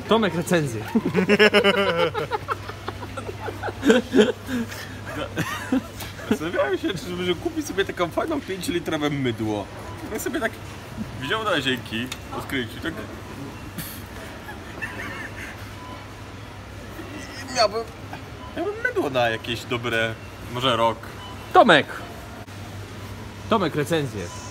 Tomek recenzję. Zastanawiałem się, żeby kupić sobie taką fajną 5-litrowe mydło. Ja sobie tak wziął na zienki, odkryciu, tak... I miałbym mydło na jakieś dobre, może rok. Tomek recenzję.